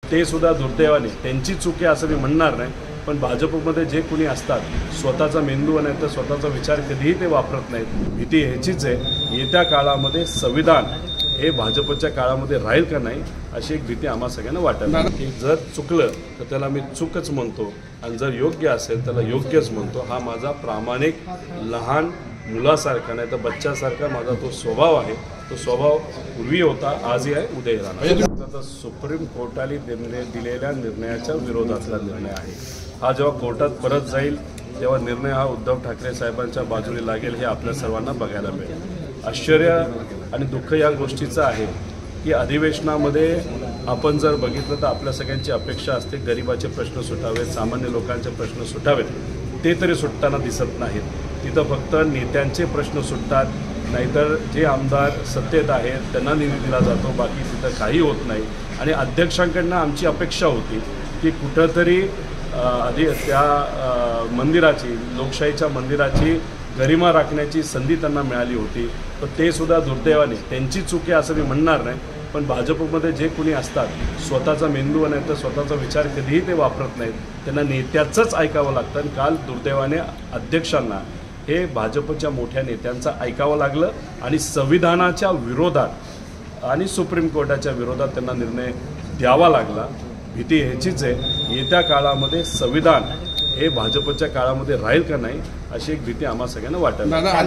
ते सुद्धा दुर्दैवाने त्यांची चूक आहे असं मी म्हणणार नाही, पण भाजपमध्ये जे कोणी असतात स्वतःचा मेंदू नाही तर स्वतःचा विचार कधीही ते वापरत नाहीत. भीती ह्याचीच आहे, येत्या काळामध्ये संविधान हे भाजपच्या काळामध्ये राहील का नाही अशी एक भीती आम्हा सगळ्यांना वाटत की जर चुकलं तर त्याला मी चूकच म्हणतो आणि जर योग्य असेल त्याला योग्यच म्हणतो. हा माझा प्रामाणिक लहान मुलासारखा नाही तर बच्चासारखा माझा तो स्वभाव आहे. तो स्वभाव पूर्वी होता, आजही आहे, उद्याही राहणार. आता सुप्रीम कोर्टाने दिलेल्या निर्णयाच्या विरोधातला निर्णय आहे. हा जेव्हा कोर्टात परत जाईल तेव्हा निर्णय हा उद्धव ठाकरे साहेबांच्या बाजूने लागेल हे आपल्या सर्वांना बघायला मिळेल. आश्चर्य आणि दुःख या गोष्टीचं आहे की अधिवेशनामध्ये आपण जर बघितलं तर आपल्या सगळ्यांची अपेक्षा असते गरिबाचे प्रश्न सुटावेत, सामान्य लोकांचे प्रश्न सुटावेत, ते तरी सुटताना दिसत नाहीत. तिथं फक्त नेत्यांचे प्रश्न सुटतात, नाहीतर जे आमदार सत्तेत आहेत त्यांना निधी दिला जातो, बाकी तिथं काही होत नाही. आणि अध्यक्षांकडनं आमची अपेक्षा होती की कुठंतरी त्या मंदिराची, लोकशाहीच्या मंदिराची गरिमा राखण्याची संधी त्यांना मिळाली होती, पण ते सुद्धा दुर्दैवाने त्यांची चूक आहे असं मी म्हणणार नाही, पण भाजपमध्ये जे कोणी असतात स्वतःचा मेंदू नाही तर स्वतःचा विचार कधीही ते वापरत नाहीत. त्यांना नेत्याचंच ऐकावं लागतं. आणि काल दुर्दैवाने अध्यक्षांना हे भाजपच्या मोठ्या नेत्यांचं ऐकावं लागलं आणि संविधानाच्या विरोधात आणि सुप्रीम कोर्टाच्या विरोधात त्यांना निर्णय द्यावा लागला. भीती ह्याचीच आहे, येत्या काळामध्ये संविधान हे भाजपच्या काळामध्ये राहील का नाही अशी एक भीती आम्हा सगळ्यांना वाटत.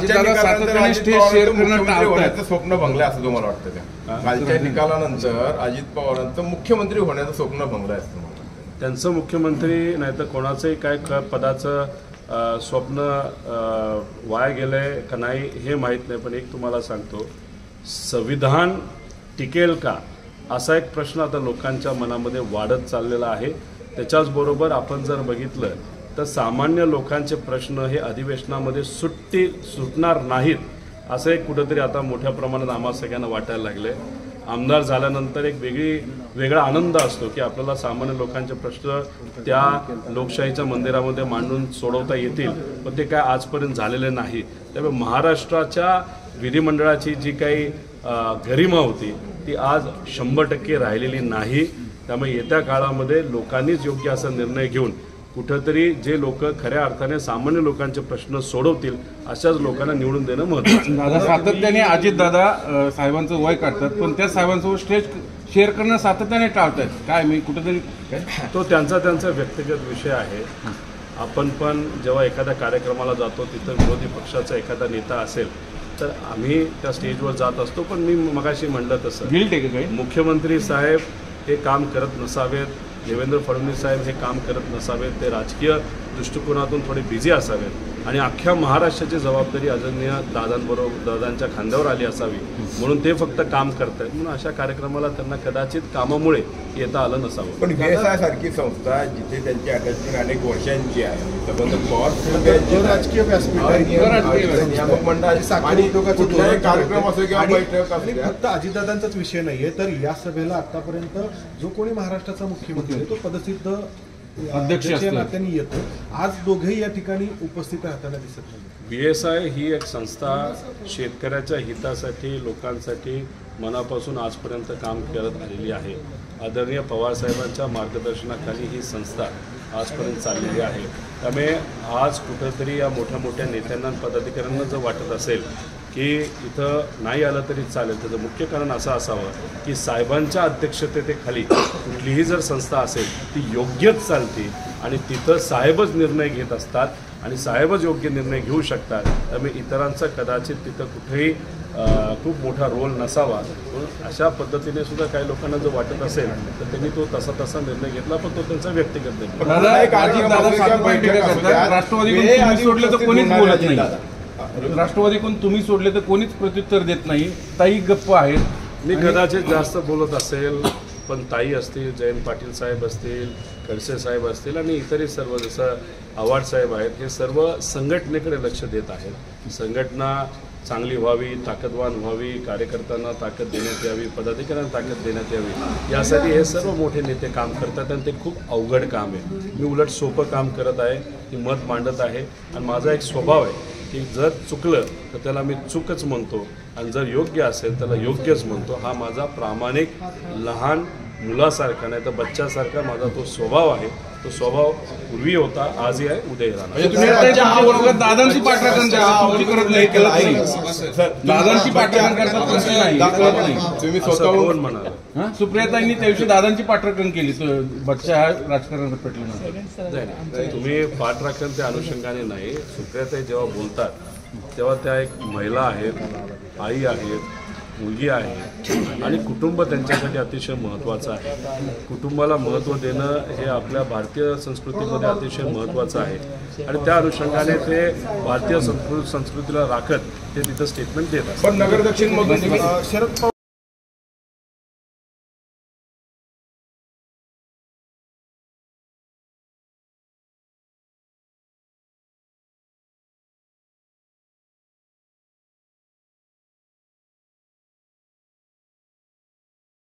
स्वप्न भंगलं असं तुम्हाला वाटतं का? कालच्या निकालानंतर अजित पवारांचं मुख्यमंत्री होण्याचं स्वप्न भंगलं असतं. त्यांचं मुख्यमंत्री नाही तर कोणाचंही काय पदाचं स्वप्न वाया गेलंय का नाही हे माहीत नाही, पण एक तुम्हाला सांगतो, संविधान टिकेल का असा एक प्रश्न आता लोकांच्या मनामध्ये वाढत चाललेला आहे. त्याच्याचबरोबर आपण जर बघितलं तर सामान्य लोकांचे प्रश्न हे अधिवेशनामध्ये सुटणार नाहीत असं एक कुठंतरी आता मोठ्या प्रमाणात आम्हा सगळ्यांना वाटायला लागले. आमदार झाल्यानंतर एक वेगळा आनंद असतो की आपल्याला सामान्य लोकांचे प्रश्न त्या लोकशाहीच्या मंदिरामध्ये मांडून सोडवता येतील, पण ते काय आजपर्यंत झालेले नाही. त्यामुळे महाराष्ट्राच्या विधिमंडळाची जी काही गरिमा होती ती आज 100% राहिलेली नाही. त्यामुळे येत्या काळामध्ये लोकांनीच योग्य असा निर्णय घेऊन कुठंतरी जे लोक खऱ्या अर्थाने सामान्य लोकांचे प्रश्न सोडवतील अशाच लोकांना निवडून देणं महत्त्वाचं. दादा सातत्याने अजितदादा साहेबांचं वय काढतात, पण त्या साहेबांसोबत स्टेज शेअर करणं सातत्याने टाळतात. काय मी कुठेतरी तो त्यांचा व्यक्तिगत विषय आहे. आपण पण जेव्हा एखाद्या कार्यक्रमाला जातो तिथं विरोधी पक्षाचा एखादा नेता असेल तर आम्ही त्या स्टेजवर जात असतो, पण मी मगाशी म्हणलं तसं मुख्यमंत्री साहेब हे काम करत नसावेत, देवेंद्र फडणवीस साहेब हे काम करत नसावेत, ते राजकीय दृष्टिकोनातून थोडे बिझी असावेत आणि अख्ख्या महाराष्ट्राची जबाबदारी आदरणीय दादांच्या खांद्यावर आली असावी, म्हणून ते फक्त काम करत आहेत. म्हणून अशा कार्यक्रमाला त्यांना कदाचित कामामुळे येता आलं नसावं. पण VSI सारखी संस्था जिथे त्यांची अटॅचमेंट अनेक वर्षांची आहे, राजकीय कार्यक्रम असो किंवा बैठक असो, फक्त अजितदादांचाच विषय नाहीये तर या सभेला आतापर्यंत जो कोणी महाराष्ट्राचा मुख्यमंत्री आहे तो पदसिद्ध अध्यक्ष नात्याने येतो. आज दोघेही या ठिकाणी उपस्थित राहताना दिसत नाही. VSI ही एक संस्था शेतकऱ्याच्या हितासाठी, लोकांसाठी मनापासून आजपर्यंत काम करत आलेली आहे. आदरणीय पवारसाहेबांच्या मार्गदर्शनाखाली ही संस्था आजपर्यंत चाललेली आहे. त्यामुळे आज कुठंतरी या मोठ्या मोठ्या नेत्यांना, पदाधिकाऱ्यांना जर वाटत असेल की इथं नाही आलं तरी चालेल, त्याचं मुख्य कारण असं असावं की साहेबांच्या अध्यक्षतेखाली कुठलीही जर संस्था असेल ती योग्यच चालते आणि तिथं साहेबच निर्णय घेत असतात आणि साहेबच योग्य निर्णय घेऊ शकतात. त्यामुळे इतरांचा कदाचित तिथं कुठेही खूप मोठा रोल नसावा. अशा पद्धतीने सुद्धा काही लोकांना जर वाटत असेल तर त्यांनी तो तसा निर्णय घेतला, पण तो त्यांचा व्यक्तिगत राष्ट्रवादी कोण तुम्ही सोडले तर कोणीच प्रत्युत्तर देत नाही. ताई गप्प आहेत. मी कदाचित जास्त बोलत असेल, पण ताई असतील, जयंत पाटील साहेब असतील, खडसे साहेब असतील आणि इतरही सर्व जसं आव्हाड साहेब आहेत, हे सर्व संघटनेकडे लक्ष देत आहेत. संघटना चांगली व्हावी, ताकदवान व्हावी, कार्यकर्त्यांना ताकद देण्यात यावी, पदाधिकाऱ्यांना ताकद देण्यात यावी, यासाठी हे सर्व मोठे नेते काम करतात आणि ते खूप अवघड काम आहे. मी उलट सोपं काम करत आहे, मी मत मांडत आहे आणि माझा एक स्वभाव आहे की जर चुकलं तर त्याला मी चूकच म्हणतो आणि जर योग्य असेल त्याला योग्यच म्हणतो. हा माझा प्रामाणिक लहान मुलासारखा नाही तर बच्च्यासारखा माझा तो स्वभाव आहे. तो स्वभाव पूर्वी होता, आजही आहे, उद्याही राहणार. म्हणजे तुम्ही बरोबर दादांची पाठराखण करतात, तुमची करत नाही, करत नाही. दादांची पाठराखण करतात, तुमची नाही, करत नाही. तुम्ही असं स्वतःहून कोण म्हणाल? सुप्रियाताईंनी त्या दिवशी दादांची पाठराखण केली, तो बच्चा हा राजकारणात पेटल्यानंतर. नाही, तुम्ही पाठराखण त्या अनुषंगाने नाही. सुप्रियाताई जेव्हा बोलतात तेव्हा त्या एक महिला आहेत, आई आहेत, मुलगी आहे आणि कुटुंब त्यांच्यासाठी अतिशय महत्त्वाचं आहे. कुटुंबाला महत्त्व देणं हे आपल्या भारतीय संस्कृतीमध्ये अतिशय महत्त्वाचं आहे आणि त्या अनुषंगाने ते भारतीय संस्कृतीला राखत ते तिथं स्टेटमेंट देत असतात. पण नगर दक्षिण मधून शरद पवार